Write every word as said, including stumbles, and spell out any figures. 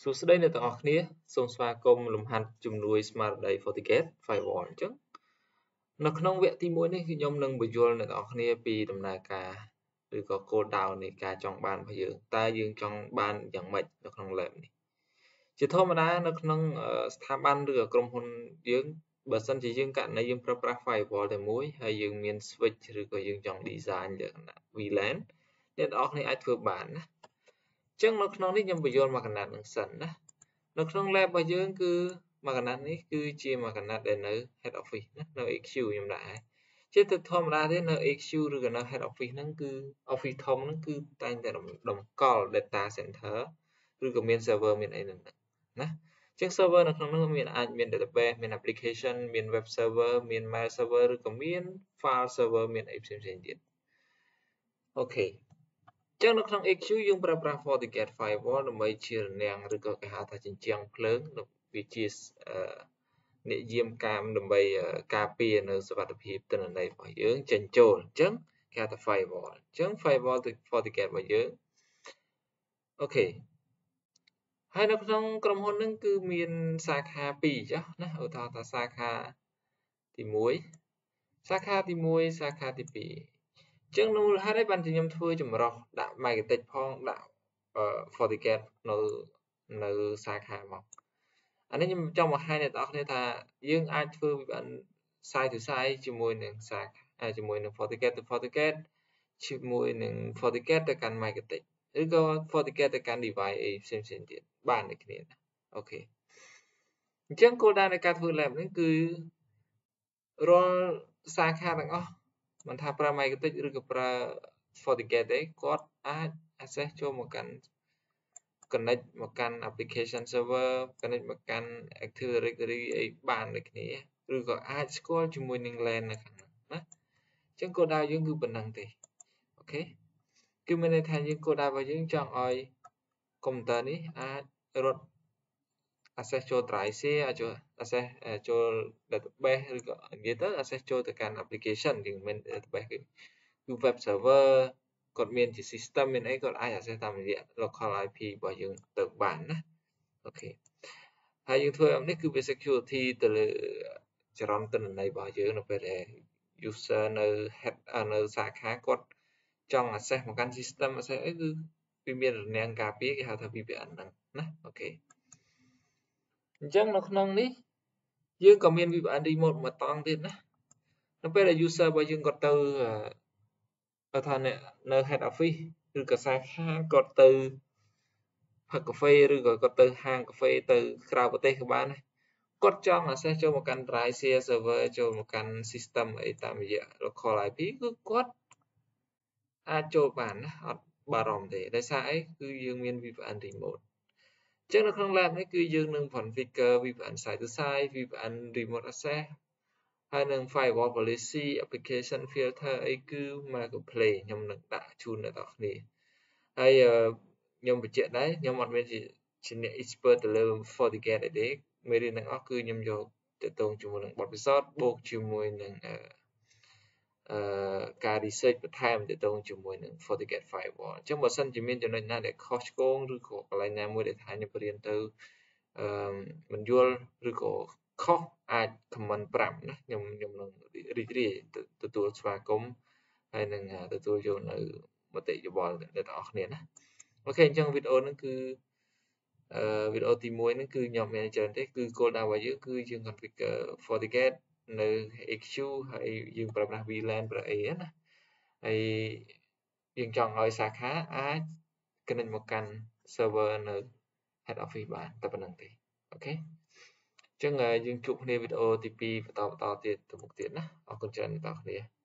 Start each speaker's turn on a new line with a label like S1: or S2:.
S1: សួស្តីអ្នកទាំងអស់គ្នាសូមស្វាគមន៍លំហាត់ជំនួយស្មារតី Fortigate Firewall អញ្ចឹងនៅក្នុងវគ្គទីមួយនេះគឺខ្ញុំនឹងបញ្យល់អ្នកទាំងអស់គ្នាពីដំណើរការឬក៏គោលដៅនៃការចង់បានរបស់យើងតើយើងចង់បានយ៉ាងម៉េចនៅក្នុង lab នេះជាធម្មតានៅក្នុងស្ថាប័នឬក៏ក្រុមហ៊ុនយើងបើសិនជាយើងករណីយើងប្រើប្រាស់ Firewall តែមួយហើយយើងមាន switch ឬក៏យើងចង់ design លក្ខណៈ Vlan អ្នកទាំងអស់គ្នាអាចធ្វើបានណាអញ្ចឹងនៅក្នុងនេះខ្ញុំបញ្យល់មកកណាត់នឹងសិនណានៅក្នុង lab របស់យើងគឺមកកណាត់នេះគឺជាមកកណាត់ដែលនៅ head office ណានៅ aq ខ្ញុំដាក់ជាទៅធម្មតាទេនៅ aq ឬក៏នៅ head office ហ្នឹងគឺ office ធំហ្នឹងគឺតែងតែតម្កល់ data center ឬក៏មាន server មានអីហ្នឹងណាអញ្ចឹង server នៅក្នុងនោះមានអាចមាន database មាន application មាន web server មាន mail server ឬក៏មាន file server មានអីផ្សេងៗទៀតអូខេចឹងនៅក្នុង aq យើងប្រើប្រាស់ Fortigate Firewall ដើម្បីជារនាំងឬក៏គេហៅថាជញ្ជាំងភ្លើងវាជានិយាមកាមដើម្បីការពារនៅសុវត្ថិភាពទិន្នន័យរបស់យើងចេញចូលអញ្ចឹងគេហៅថា Firewall អញ្ចឹង Firewall Fortigate របស់យើងអូខេហើយនៅក្នុងក្រុមហ៊ុនហ្នឹងគឺមានសាខាពីរចុះណាឧទាហរណ៍ថាសាខាទីមួយសាខាទីមួយសាខាទីពីរអញ្ចឹងនោះហេតុអីបានជាខ្ញុំធ្វើចម្រោះដាក់ Mikrotik ផងដាក់ Fortigate នៅនៅសាខាមកអានេះខ្ញុំចង់បង្ហាញអ្នកនរគ្នាថាយើងអាចធ្វើ វី พี เอ็น side to side ជាមួយនឹងសាខាជាមួយនឹង Fortigate ទៅ Fortigate ជាមួយនឹង Fortigate ទៅកាន់ Mikrotik ឬក៏ Fortigate ទៅកាន់ device អីផ្សេងៗទៀតបានដូចគ្នាអូខេអញ្ចឹងគោលដៅនៃការធ្វើ lab នេះគឺរាល់សាខាទាំងអស់មិនថាប្រើ Mikrotik ឬក៏ប្រើ Fortigate ទេគាត់អាច access ចូលមកកាន់ connect មកកាន់ application server connect មកកាន់ Active Directory អីបានដូចគ្នាឬក៏អាចស្គាល់ជាមួយនឹង LAN នៅខាងនោះណាអញ្ចឹងគោលដៅយើងគឺប៉ុណ្ណឹងទេអូខេគឺមានន័យថាយើងគោលដៅរបស់យើងចង់ឲ្យកុំព្យូទ័រនេះអាចរត់ access ចូល drive C អាចចូល access ចូល database ឬក៏និយាយទៅ access ចូលទៅកាន់ application យើងមិន database គឺ web server គាត់មានជា system មានអីគាត់អាច access តាមរយៈ local ไอ พี របស់យើងទៅបានណាអូខេហើយយើងធ្វើបែបនេះគឺវា security ទៅលើចរន្តទិន្នន័យរបស់យើងនៅពេលដែល user នៅ head នៅសាខាគាត់ចង់ access មកកាន់ system access អីគឺវាមានរនាំងការពារគេហៅថា វី พี เอ็น ហ្នឹងណាអូខេអញ្ចឹងនៅក្នុងនេះយើងក៏មាន វី พี เอ็น remote មួយតង់ទៀតណានៅពេលដែល user របស់យើងគាត់ទៅបើថានៅ head office ឬក៏សាខាគាត់ទៅផឹកកាហ្វេឬក៏គាត់ទៅហាងកាហ្វេទៅក្រៅប្រទេសក៏បានដែរគាត់ចង់ access ចូលមកកាន់ drive C server ចូលមកកាន់ system អីតាមរយៈ local ไอ พี គឺគាត់អាចចូលបានណាអត់បារម្ភទេដោយសារអីគឺយើងមាន វី พี เอ็น remote អញ្ចឹងនៅក្នុង lab នេះគឺយើងនឹង configure វី พี เอ็นside to side វី พี เอ็นremote access ហើយនឹង firewall policy application filter អីគឺ Marketplace ខ្ញុំនឹងដាក់ជូនអ្នកនរគ្នាហើយខ្ញុំបញ្ជាក់ដែរខ្ញុំអត់មានជាអ្នក expert ទៅលើ Fortigate អីទេមេរៀនទាំងអស់គឺខ្ញុំយកទៅតងជាមួយនឹងបទពិសោធន៍បូកជាមួយនឹងអឺអឺការ research បន្ថែមទៅតងជាមួយនឹង Fortigate Firewall អញ្ចឹងបើសិនជាមានចំណុចណាដែលខុសឆ្គងឬក៏កន្លែងណាមួយដែលថាខ្ញុំរៀនទៅអឺមិនយល់ឬក៏ខុសអាច comment ប្រាប់ណាខ្ញុំខ្ញុំនឹងរីករាយទទួលស្វាគមន៍ហើយនឹងទទួលយកនៅមតិយោបល់អ្នកទាំងអស់គ្នាណាអូខេអញ្ចឹងវីដេអូហ្នឹងគឺអឺវីដេអូទីមួយហ្នឹងគឺខ្ញុំមានច្រើនទេគឺគោលដៅរបស់យើងគឺយើង configure Fortigate នៅ aq ហើយយើងប្រើប្រាស់ Vlan ប្រើអីណាហើយយើងចង់ឲ្យសាខាអាច connect មកកាន់ server នៅ head office បានតែប៉ុណ្្នឹងទេអូខេអញ្ចឹងយើងជួបគ្នាវីដេអូទីពីរបន្តបន្តទៀតទៅមុខទៀតណាអរគុណច្រើនអ្នកទាំងអស់គ្នា